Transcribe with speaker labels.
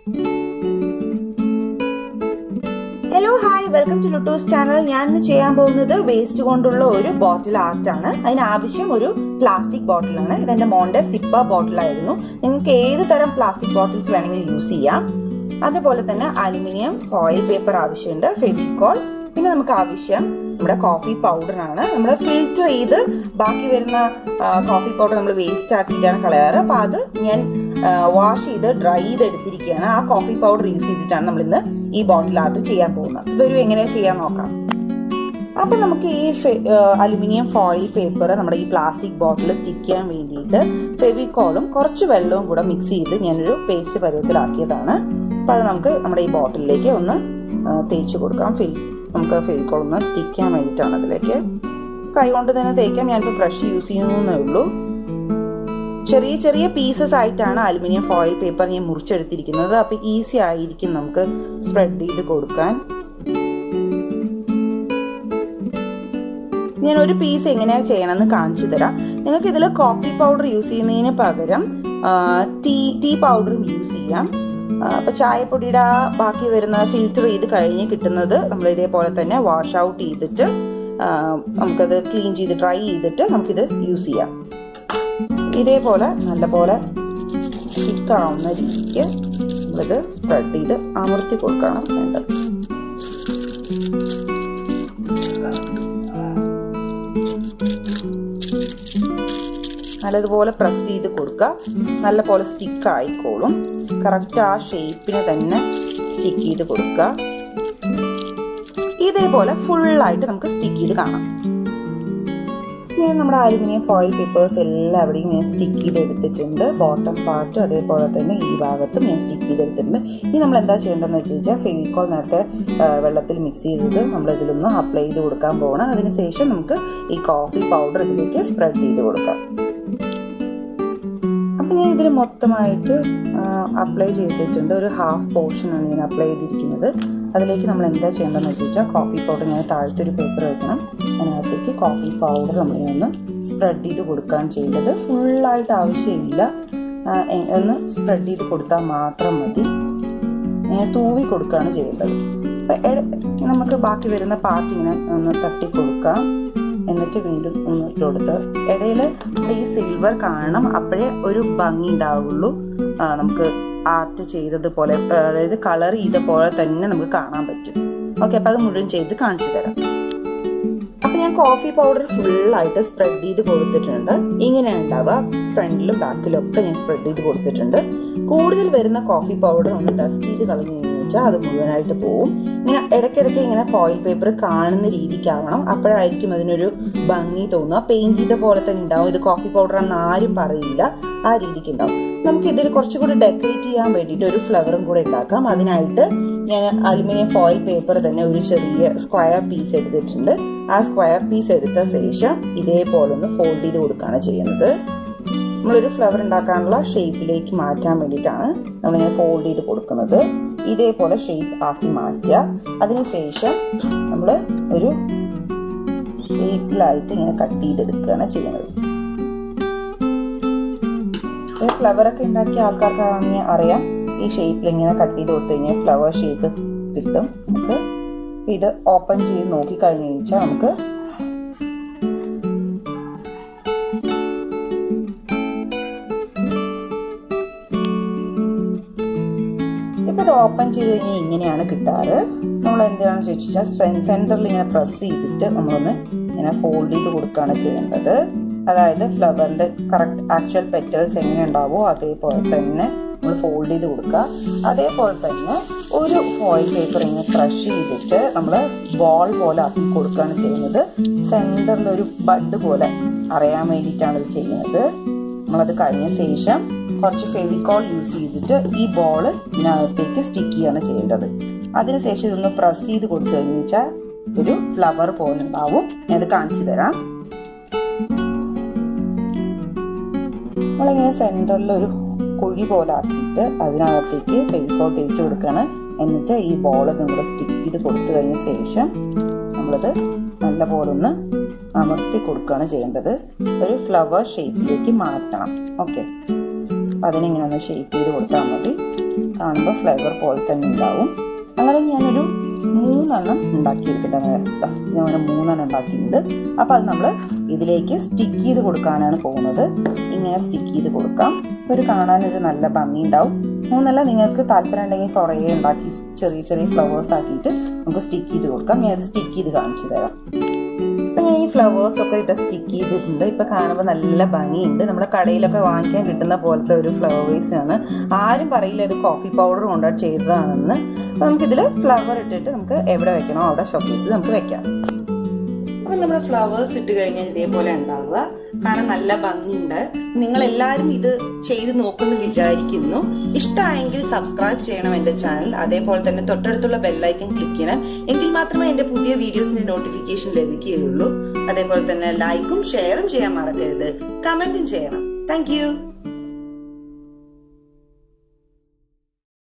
Speaker 1: Hello, hi, welcome to Lutu's channel. ഞാൻ ചെയ്യാൻ പോകുന്നത് വേസ്റ്റ് കൊണ്ടുള്ള ഒരു ബോട്ടിൽ ആർട്ട് ആണ്. അതിന് ആവശ്യം ഒരു പ്ലാസ്റ്റിക് ബോട്ടിലാണ്. ഇതെന്റെ മോന്റെ സിപ്പർ ബോട്ടിലായിരുന്നു. നിങ്ങൾക്ക് ഏത് തരം പ്ലാസ്റ്റിക് ബോട്ടിൽസ് വേണമെങ്കിലും യൂസ് ചെയ്യാം. അതുപോലെ തന്നെ അലുമിനിയം ഫോയിൽ പേപ്പർ ആവശ്യമുണ്ട്, ഫെവിക്കോൾ, പിന്നെ നമുക്ക് ആവശ്യം നമ്മുടെ കോഫി പൗഡറാണ്. നമ്മൾ ഫിൽറ്റർ ചെയ്ത് ബാക്കി വരുന്ന കോഫി പൗഡർ നമ്മൾ വേസ്റ്റ് ആക്കിയിട്ടാണ് കളയാറ്. അപ്പൊ അത് ഞാൻ വാഷ് ചെയ്ത് ഡ്രൈ ചെയ്ത് എടുത്തിരിക്കുകയാണ്. ആ കോഫി പൗഡർ യൂസ് ചെയ്തിട്ടാണ് നമ്മൾ ഇന്ന് ഈ ബോട്ടിൽ ആർട്ട് ചെയ്യാൻ പോകുന്നത്. ഇതൊരു എങ്ങനെ ചെയ്യാൻ നോക്കാം. അപ്പൊ നമുക്ക് ഈ അലുമിനിയം ഫോയിൽ പേപ്പർ നമ്മുടെ ഈ പ്ലാസ്റ്റിക് ബോട്ടിൽ സ്റ്റിക്ക് ചെയ്യാൻ വേണ്ടിയിട്ട് ഫെവിക്കോളും കുറച്ച് വെള്ളവും കൂടെ മിക്സ് ചെയ്ത് ഞാനൊരു പേസ്റ്റ് പരുവത്തിലാക്കിയതാണ്. അപ്പൊ അത് നമുക്ക് നമ്മുടെ ഈ ബോട്ടിലേക്ക് ഒന്ന് തേച്ച് കൊടുക്കാം. നമുക്ക് ഫെവിക്കോൾ ഒന്ന് സ്റ്റിക്ക് ചെയ്യാൻ വേണ്ടിയിട്ടാണ്. അതിലേക്ക് കൈ കൊണ്ട് തന്നെ തേക്കാം. ഞാനിപ്പോൾ ബ്രഷ് യൂസ് ചെയ്യുന്നേ ഉള്ളൂ. ചെറിയ ചെറിയ പീസസ് ആയിട്ടാണ് അലുമിനിയം ഫോയിൽ പേപ്പർ ഞാൻ മുറിച്ചെടുത്തിരിക്കുന്നത്. അപ്പൊ ഈസി ആയിരിക്കും നമുക്ക് സ്പ്രെഡ് ചെയ്ത് കൊടുക്കാൻ. ഞാൻ ഒരു പീസ് എങ്ങനെയാ ചെയ്യണമെന്ന് കാണിച്ചു തരാം. നിങ്ങൾക്ക് ഇതിൽ കോഫി പൗഡർ യൂസ് ചെയ്യുന്നതിന് പകരം ടീ പൗഡറും യൂസ് ചെയ്യാം. അപ്പൊ ചായപ്പൊടിയുടെ ബാക്കി വരുന്ന ഫിൽറ്റർ ചെയ്ത് കഴിഞ്ഞ് കിട്ടുന്നത് നമ്മൾ ഇതേപോലെ തന്നെ വാഷ് ഔട്ട് ചെയ്തിട്ട് നമുക്കത് ക്ലീൻ ചെയ്ത് ഡ്രൈ ചെയ്തിട്ട് നമുക്കിത് യൂസ് ചെയ്യാം. ഇതേപോലെ നല്ലപോലെ സ്റ്റിക്കാവുന്ന രീതിക്ക് നമ്മളിത് സ്പ്രെഡ് ചെയ്ത് അമർത്തി കൊടുക്കണം വേണ്ടത്. നല്ലതുപോലെ പ്രസ് ചെയ്ത് കൊടുക്കുക. നല്ലപോലെ സ്റ്റിക്ക് ആയിക്കോളും. കറക്റ്റ് ആ ഷേപ്പിന് തന്നെ സ്റ്റിക്ക് ചെയ്ത് കൊടുക്കുക. ഇതേപോലെ ഫുള്ളായിട്ട് നമുക്ക് സ്റ്റിക്ക് ചെയ്ത് കാണാം. ഞാൻ നമ്മുടെ അലുമിനിയം ഫോയിൽ പേപ്പേഴ്സ് എല്ലാവിടെയും ഞാൻ സ്റ്റിക്ക് ചെയ്ത് എടുത്തിട്ടുണ്ട്. ബോട്ടം പാർട്ട് അതേപോലെ തന്നെ ഈ ഭാഗത്തും ഞാൻ സ്റ്റിക്ക് ചെയ്തെടുത്തിട്ടുണ്ട്. ഇനി നമ്മൾ എന്താ ചെയ്യേണ്ടതെന്ന് വെച്ച് കഴിഞ്ഞാൽ ഫെവിക്കോൾ നേരത്തെ വെള്ളത്തിൽ മിക്സ് ചെയ്തത് നമ്മൾ ഇതിലൊന്ന് അപ്ലൈ ചെയ്ത് കൊടുക്കാൻ പോകണം. അതിനുശേഷം നമുക്ക് ഈ കോഫി പൗഡർ ഇതിലേക്ക് സ്പ്രെഡ് ചെയ്ത് കൊടുക്കാം. അപ്പം ഞാൻ ഇതിൽ മൊത്തമായിട്ട് അപ്ലൈ ചെയ്തിട്ടുണ്ട്. ഒരു ഹാഫ് പോർഷനാണ് ഞാൻ അപ്ലൈ ചെയ്തിരിക്കുന്നത്. അതിലേക്ക് നമ്മൾ എന്താ ചെയ്യേണ്ടതെന്ന് വെച്ച് കഴിഞ്ഞാൽ കോഫി പൗഡർ ഞാൻ താഴത്തെ ഒരു പേപ്പർ വെക്കണം. അതിനകത്തേക്ക് കോഫി പൗഡർ നമ്മളിങ്ങനെ സ്പ്രെഡ് ചെയ്ത് കൊടുക്കുകയാണ് ചെയ്യേണ്ടത്. ഫുള്ളായിട്ട് ആവശ്യമില്ല, ഒന്ന് സ്പ്രെഡ് ചെയ്ത് കൊടുത്താൽ മാത്രം മതി. തൂവി കൊടുക്കുകയാണ് ചെയ്യേണ്ടത്. അപ്പം നമുക്ക് ബാക്കി വരുന്ന പാർട്ട് ഇങ്ങനെ ഒന്ന് തട്ടി കൊടുക്കാം. എന്നിട്ട് വീണ്ടും ഒന്ന് ഇട്ട് കൊടുത്ത് ഇടയിൽ ഈ സിൽവർ കാണണം. അപ്പോഴേ ഒരു ഭംഗി ഉണ്ടാവുള്ളൂ. നമുക്ക് ആർട്ട് ചെയ്തതുപോലെ, അതായത് കളർ ചെയ്ത പോലെ തന്നെ നമുക്ക് കാണാൻ പറ്റും. ഓക്കെ, അപ്പം അത് മുഴുവൻ ചെയ്ത് കാണിച്ചു തരാം. അപ്പം ഞാൻ കോഫി പൗഡർ ഫുള്ളായിട്ട് സ്പ്രെഡ് ചെയ്ത് കൊടുത്തിട്ടുണ്ട്. ഇങ്ങനെയാണ് ഉണ്ടാവുക. ഫ്രണ്ടിലും ബാക്കിലും ഒക്കെ ഞാൻ സ്പ്രെഡ് ചെയ്ത് കൊടുത്തിട്ടുണ്ട്. കൂടുതൽ വരുന്ന കോഫി പൗഡർ ഒന്ന് ഡസ്റ്റ് ചെയ്ത് കളഞ്ഞു കഴിഞ്ഞാൽ അത് മുഴുവനായിട്ട് പോവും. ഇങ്ങനെ ഇടയ്ക്കിടയ്ക്ക് ഇങ്ങനെ ഫോയിൽ പേപ്പർ കാണുന്ന രീതിക്കാവണം. അപ്പോഴായിരിക്കും അതിനൊരു ഭംഗി തോന്നുക. പെയിന്റ് ചെയ്ത പോലെ തന്നെ ഉണ്ടാവും. ഇത് കോഫി പൗഡർ ആണെന്ന് ആരും പറയില്ല. ആ രീതിക്ക് ഉണ്ടാവും. നമുക്ക് ഇതിൽ കുറച്ചുകൂടി ഡെക്കറേറ്റ് ചെയ്യാൻ വേണ്ടിയിട്ട് ഒരു ഫ്ലവറും കൂടെ ഉണ്ടാക്കാം. അതിനായിട്ട് ഞാൻ അലുമിനിയം ഫോയിൽ പേപ്പർ തന്നെ ഒരു ചെറിയ സ്ക്വയർ പീസ് എടുത്തിട്ടുണ്ട്. ആ സ്ക്വയർ പീസ് എടുത്ത ശേഷം ഇതേപോലെ ഒന്ന് ഫോൾഡ് ചെയ്ത് കൊടുക്കുകയാണ് ചെയ്യുന്നത്. നമ്മളൊരു ഫ്ലവർ ഉണ്ടാക്കാനുള്ള ഷേപ്പിലേക്ക് മാറ്റാൻ വേണ്ടിയിട്ടാണ് നമ്മളിങ്ങനെ ഫോൾഡ് ചെയ്ത് കൊടുക്കുന്നത്. ഇതേപോലെ ഷേപ്പ് ആക്കി മാറ്റുക. അതിനുശേഷം നമ്മൾ ഒരു ഷേപ്പിലായിട്ട് ഇങ്ങനെ കട്ട് ചെയ്തെടുക്കുകയാണ് ചെയ്യുന്നത്. ഫ്ലവറൊക്കെ ഉണ്ടാക്കിയ ആൾക്കാർക്കാണെങ്കിൽ അറിയാം, ഈ ഷേപ്പിൽ ഇങ്ങനെ കട്ട് ചെയ്ത് കൊടുത്തു കഴിഞ്ഞാൽ ഫ്ലവർ ഷേപ്പ് കിട്ടും. നമുക്ക് ഇത് ഓപ്പൺ ചെയ്ത് നോക്കിക്കഴിഞ്ഞു കഴിഞ്ഞാൽ നമുക്ക് ഇപ്പം ഇത് ഓപ്പൺ ചെയ്ത് കഴിഞ്ഞാൽ ഇങ്ങനെയാണ് കിട്ടാറ്. നമ്മൾ എന്താണെന്ന് ചോദിച്ചാൽ സെൻറ്ററിൽ ഇങ്ങനെ പ്രസ് ചെയ്തിട്ട് നമ്മളൊന്ന് ഇങ്ങനെ ഫോൾഡ് ചെയ്ത് കൊടുക്കുകയാണ് ചെയ്യേണ്ടത്. അതായത് ഫ്ലവറിന്റെ കറക്റ്റ് ആക്ച്വൽ പെറ്റൽസ് എങ്ങനെ ഉണ്ടാവോ അതേപോലെ തന്നെ നമ്മൾ ഫോൾഡ് ചെയ്ത് കൊടുക്കുക. അതേപോലെ തന്നെ ഒരു ഫോയിൽ പേപ്പർ ഇങ്ങനെ ക്രഷ് ചെയ്തിട്ട് നമ്മൾ ബോൾ പോലെ ആക്കി കൊടുക്കുകയാണ് ചെയ്യുന്നത്. സെന്ററിൽ ഒരു ബഡ് പോലെ അറിയാൻ വേണ്ടിയിട്ടാണ് ഇത് ചെയ്യുന്നത്. നമ്മളത് കഴിഞ്ഞ ശേഷം കുറച്ച് ഫെവിക്കോൾ യൂസ് ചെയ്തിട്ട് ഈ ബോൾ ഇതിനകത്തേക്ക് സ്റ്റിക്ക് ചെയ്യാണ് ചെയ്യേണ്ടത്. അതിനുശേഷം ഇതൊന്ന് പ്രസ് ചെയ്ത് കൊടുത്തു കഴിഞ്ഞു വെച്ചാൽ ഒരു ഫ്ലവർ പോലെ ഉണ്ടാവും. ഞാനത് കാണിച്ചു തരാം. നമ്മളിങ്ങനെ സെന്ററിൽ ഒരു കുഴി പോലെ ആക്കിയിട്ട് അതിനകത്തേക്ക് ഫെവിക്കോൾ തേച്ച് കൊടുക്കുകയാണ്. എന്നിട്ട് ഈ ബോൾ നമ്മൾ സ്റ്റിക്ക് ചെയ്ത് കൊടുത്തു കഴിഞ്ഞ ശേഷം നമ്മളത് നല്ലപോലെ ഒന്ന് അമർത്തി കൊടുക്കുകയാണ് ചെയ്യേണ്ടത്. ഒരു ഫ്ലവർ ഷേപ്പിലേക്ക് മാറ്റണം. ഓക്കെ, അതിനിങ്ങനെ ഒന്ന് ഷേപ്പ് ചെയ്ത് കൊടുത്താൽ മതി. കാണുമ്പോൾ ഫ്ലേവർ പോലെ തന്നെ ഉണ്ടാവും. അങ്ങനെ ഞാനൊരു 3 ഉണ്ടാക്കിയെടുത്തിട്ട് ഞാൻ 3 ഉണ്ടാക്കിയിട്ടുണ്ട്. അപ്പോൾ അത് നമ്മൾ ഇതിലേക്ക് സ്റ്റിക്ക് ചെയ്ത് കൊടുക്കാനാണ് പോകുന്നത്. ഇങ്ങനെ സ്റ്റിക്ക് ചെയ്ത് കൊടുക്കാം. ഒരു കാണാനൊരു നല്ല ഭംഗി ഉണ്ടാവും. 3 നിങ്ങൾക്ക് താല്പര്യം ഉണ്ടെങ്കിൽ കുറേ ഉണ്ടാക്കി ചെറിയ ചെറിയ ഫ്ലവേഴ്സ് ആക്കിയിട്ട് നമുക്ക് സ്റ്റിക്ക് ചെയ്ത് കൊടുക്കാം. ഞാനത് സ്റ്റിക്ക് ചെയ്ത് കാണിച്ചു തരാം. അപ്പം ഞാൻ ഈ ഫ്ലവേഴ്സൊക്കെ ഇട്ട് സ്റ്റിക്ക് ചെയ്തിട്ടുണ്ട്. ഇപ്പം കാണുമ്പോൾ നല്ല ഭംഗിയുണ്ട്. നമ്മുടെ കടയിലൊക്കെ വാങ്ങിക്കാൻ കിട്ടുന്ന പോലത്തെ ഒരു ഫ്ലവേഴ്സാണ്. ആരും പറയില്ല ഇത് കോഫി പൗഡർ കൊണ്ട് ചെയ്തതാണെന്ന്. അപ്പം നമുക്കിതിൽ ഫ്ലവർ ഇട്ടിട്ട് നമുക്ക് എവിടെ വെക്കണോ അവിടെ ഷോക്കേസിൽ നമുക്ക് വെക്കാം. അപ്പം നമ്മുടെ ഫ്ലവേഴ്സ് ഇട്ട് കഴിഞ്ഞാൽ ഇതേപോലെ ഉണ്ടാവുക. കാണാൻ നല്ല ഭംഗിയുണ്ട്. നിങ്ങൾ എല്ലാവരും ഇത് ചെയ്ത് നോക്കുമെന്ന് വിചാരിക്കുന്നു. ഇഷ്ടമായെങ്കിൽ സബ്സ്ക്രൈബ് ചെയ്യണം എൻ്റെ ചാനൽ. അതേപോലെ തന്നെ തൊട്ടടുത്തുള്ള ബെല്ലൈക്കൺ ക്ലിക്ക് ചെയ്യണം. എങ്കിൽ മാത്രമേ എൻ്റെ പുതിയ വീഡിയോസിന്റെ നോട്ടിഫിക്കേഷൻ ലഭിക്കുകയുള്ളൂ. അതേപോലെ തന്നെ ലൈക്കും ഷെയറും ചെയ്യാൻ മറക്കരുത്. കമന്റും ചെയ്യണം. താങ്ക്